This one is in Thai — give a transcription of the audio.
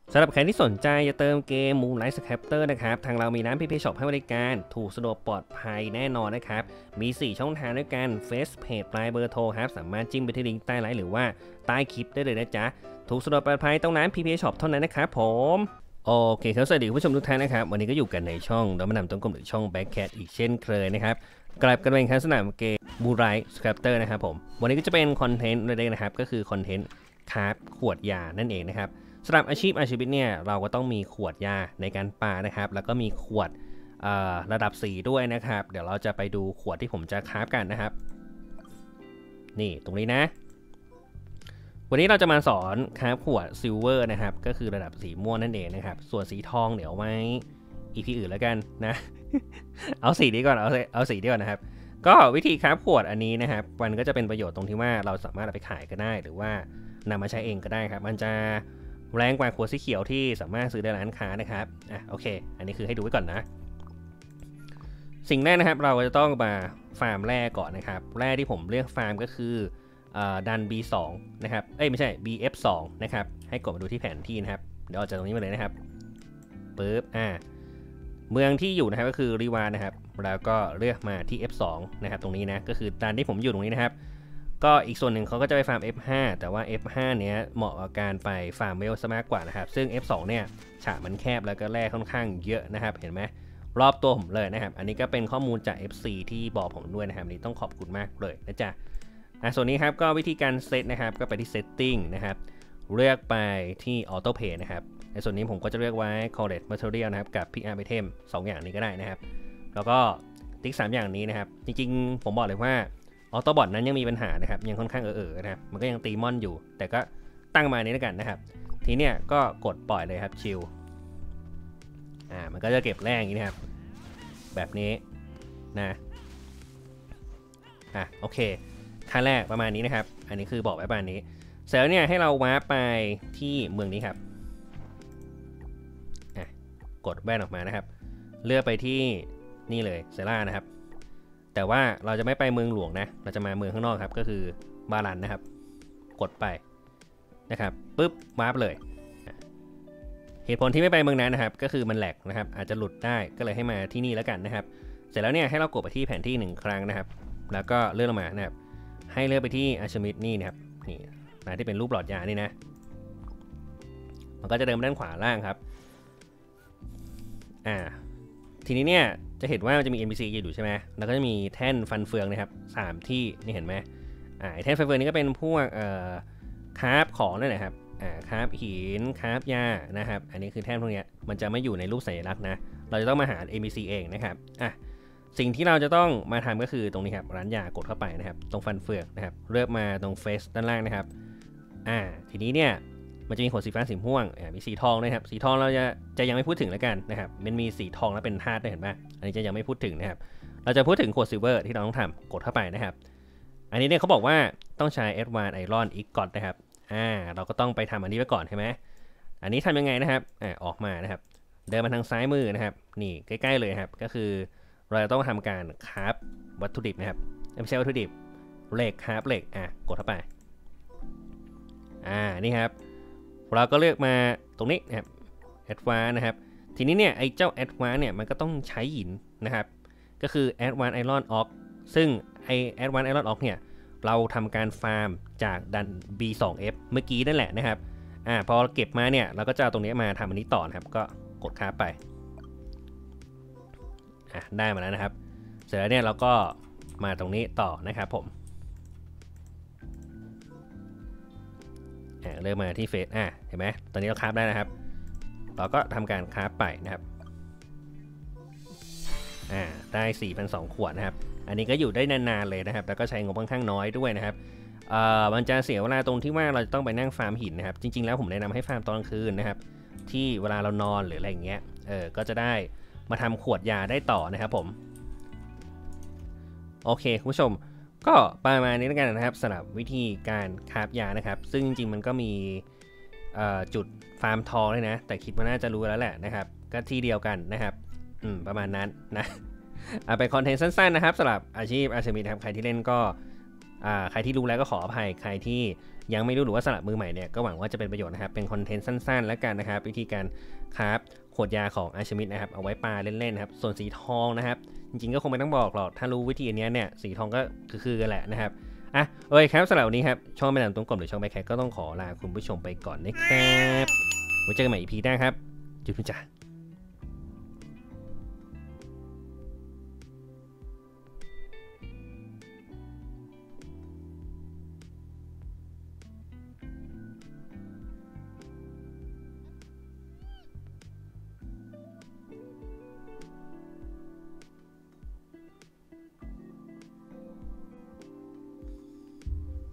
สำหรับใครที่สนใจจะเติมเกม Moonlight Scrapter นะครับทางเรามีร้าน PP Shop ให้บริการถูกสะดวกปลอดภัยแน่นอนนะครับมี 4 ช่องทางด้วยกัน Face Page ปลายเบอร์โทรครับสามารถจิ้มไปที่ลิงก์ใต้ไลน์หรือว่าใต้คลิปได้เลยนะจ๊ะถูกสะดวกปลอดภัยต้องร้าน PP Shop เท่านั้นนะครับผมโอเคครับสวัสดีผู้ชมทุกท่านนะครับวันนี้ก็อยู่กันในช่องดอมนำต้นกลมหรือช่อง Backcat อีกเช่นเคยนะครับกลับกันเป็นครั้งสนามเกม Moonlight Scrapter นะครับผมวันนี้ก็จะเป็นคอนเทนต์เลยนะครับก็คือคอนเทนต์คราฟขวดยานั่นเองนะครับสำหรับอาชีพเนี่ยเราก็ต้องมีขวดยาในการปานะครับแล้วก็มีขวดระดับ4ด้วยนะครับเดี๋ยวเราจะไปดูขวดที่ผมจะคราฟกันนะครับนี่ตรงนี้นะวันนี้เราจะมาสอนคราฟขวดซิลเวอร์นะครับก็คือระดับสีม่วงนั่นเองนะครับส่วนสีทองเดี๋ยวไว้อีพีอื่นแล้วกันนะ เอาสีนี้ก่อนเอาสีนี้ก่อนนะครับก็วิธีคราฟขวดอันนี้นะครับมันก็จะเป็นประโยชน์ตรงที่ว่าเราสามารถเอาไปขายก็ได้หรือว่านำมาใช้เองก็ได้ครับมันจะแรงกว่าขวดสีเขียวที่สามารถซื้อได้ร้านค้านะครับโอเคอันนี้คือให้ดูไว้ก่อนนะสิ่งแรกนะครับเราจะต้องมาฟาร์มแร่ก่อนนะครับแร่ที่ผมเลือกฟาร์มก็คือดัน B2 นะครับไม่ใช่ BF2 นะครับให้กดมาดูที่แผนที่นะครับเดี๋ยวออกจากตรงนี้มาเลยนะครับปึ๊บเมืองที่อยู่นะครับก็คือรีวานะครับแล้วก็เลือกมาที่ F2 นะครับตรงนี้นะก็คือดันที่ผมอยู่ตรงนี้นะครับก็อีกส่วนหนึ่งเขาก็จะไปฟาร์ม F5 แต่ว่า F5 เนี้ยเหมาะกับการไปฟาร์มเวลซะมากกว่านะครับซึ่ง F2 เนี่ยฉากมันแคบแล้วก็แร่ค่อนข้างเยอะนะครับเห็นไหมรอบตัวผมเลยนะครับอันนี้ก็เป็นข้อมูลจาก FC ที่บอกผมด้วยนะครับนี่ต้องขอบคุณมากเลยนะจ๊ะส่วนนี้ครับก็วิธีการเซตนะครับก็ไปที่ setting นะครับเลือกไปที่ auto play นะครับในส่วนนี้ผมก็จะเลือกไว้ collect material นะครับกับ pick up item 2 อย่างนี้ก็ได้นะครับแล้วก็ติ๊ก3อย่างนี้นะครับจริงๆผมบอกเลยว่าออโต้บอทนั้นยังมีปัญหานะครับยังค่อนข้างนะครับมันก็ยังตีมอนอยู่แต่ก็ตั้งมานี้แล้วกันนะครับทีเนี้ยก็กดปล่อยเลยครับชิลมันก็จะเก็บแร่อย่างนี้นะครับแบบนี้นะโอเคขั้นแรกประมาณนี้นะครับอันนี้คือบอกไว้ประมาณนี้เสร็จแล้วเนี่ยให้เราวาร์ปไปที่เมืองนี้ครับกดแว่นออกมานะครับเลือกไปที่นี่เลยเซล่านะครับแต่ว่าเราจะไม่ไปเมืองหลวงนะเราจะมาเมืองข้างนอกครับก็คือบาลันนะครับกดไปนะครับปุ๊บวาร์ปเลยเหตุผลที่ไม่ไปเมืองนั้นนะครับก็คือมันแหลกนะครับอาจจะหลุดได้ก็เลยให้มาที่นี่แล้วกันนะครับเสร็จแล้วเนี่ยให้เรากดไปที่แผนที่1 ครั้งนะครับแล้วก็เลื่อนลงมานะครับให้เลือกไปที่อาชมิดนี่นะครับนี่นะที่เป็นรูปหลอดยานี่นะมันก็จะเดินไปด้านขวาล่างครับทีนี้เนี่ยจะเห็นว่ามันจะมี NPC อยู่ใช่ไหมแล้วก็จะมีแท่นฟันเฟืองนะครับ3ที่นี่เห็นไหมแท่นฟันเฟืองนี้ก็เป็นพวกคราฟของนั่นแหละครับคราฟหินคราฟหญ้านะครับอันนี้คือแท่นพวกนี้มันจะไม่อยู่ในรูปสัญลักษณ์นะเราจะต้องมาหา NPC เองนะครับสิ่งที่เราจะต้องมาทำก็คือตรงนี้ครับร้านยากดเข้าไปนะครับตรงฟันเฟืองนะครับเลือกมาตรงเฟสด้านล่างนะครับทีนี้เนี่ยมันจะมีขวดสีฟ้าสีม่วงมีสีทองนะครับสีทองเราจะยังไม่พูดถึงแล้วกันนะครับมันมีสีทองแล้วเป็นธาตุได้เห็นไหมอันนี้จะยังไม่พูดถึงนะครับเราจะพูดถึงขวดซิลเวอร์ที่เราต้องทำกดเข้าไปนะครับอันนี้เนี่ยเขาบอกว่าต้องใช้ Advanced Iron Ingot นะครับเราก็ต้องไปทำอันนี้ไว้ก่อนใช่ไหมอันนี้ทำยังไงนะครับออกมานะครับเดินมาทางซ้ายมือนะครับนี่ใกล้ๆเลยครับก็คือเราจะต้องทำการคราฟวัตถุดิบนะครับไม่ใช่วัตถุดิบเหล็กคราฟเหล็กกดเข้าไปนี่ครับเราก็เลือกมาตรงนี้นะครับ Advanced นะครับทีนี้เนี่ยไอ้เจ้า Advanced เนี่ยมันก็ต้องใช้หินนะครับก็คือ Advanced Iron Ore ซึ่งไอ้ Advanced Iron Ore เนี่ยเราทำการฟาร์มจากดัน B2F เมื่อกี้นั่นแหละนะครับพอเก็บมาเนี่ยเราก็จะเอาตรงนี้มาทำอันนี้ต่อนะครับก็กดคราฟไปได้มาแล้วนะครับเสร็จแล้วเนี่ยเราก็มาตรงนี้ต่อนะครับผมเริ่มมาที่เฟสเห็นไหมตอนนี้เราคราฟได้นะครับเราก็ทำการคราฟไปนะครับได้ 4,200 ขวดนะครับอันนี้ก็อยู่ได้นานๆเลยนะครับแล้วก็ใช้งบค่อนข้างน้อยด้วยนะครับมันจะเสียเวลาตรงที่ว่าเราจะต้องไปนั่งฟาร์มหินนะครับจริงๆแล้วผมแนะนำให้ฟาร์มตอนกลางคืนนะครับที่เวลาเรานอนหรืออะไรอย่างเงี้ยก็จะได้มาทำขวดยาได้ต่อนะครับผมโอเคคุณผู้ชมก็ประมาณนี้แล้วกันนะครับสำหรับวิธีการคราฟยานะครับซึ่งจริงๆมันก็มีจุดฟาร์มทองเลยนะแต่คิดว่าน่าจะรู้แล้วแหละนะครับก็ที่เดียวกันนะครับประมาณนั้นนะเป็นคอนเทนต์สั้นๆนะครับสำหรับอาชีพอาชมินะครับใครที่เล่นก็ใครที่รู้แล้วก็ขออภัยใครที่ยังไม่รู้หรือว่าสลับมือใหม่เนี่ยก็หวังว่าจะเป็นประโยชน์นะครับเป็นคอนเทนต์สั้นๆแล้วกันนะครับวิธีการครับขวดยาของอาร์ชมิดนะครับเอาไว้ปาเล่นๆนะครับส่วนสีทองนะครับจริงๆก็คงไม่ต้องบอกหรอกถ้ารู้วิธีอันนี้เนี่ยสีทองก็คือกันแหละนะครับโอเคครับสำหรับวันนี้ครับช่องแม่น้ำตรงกลมหรือช่องแม่แคทก็ต้องขอลาคุณผู้ชมไปก่อนนะครับไว้เจอกันใหม่ EP หน้าครับจุ๊บจ้า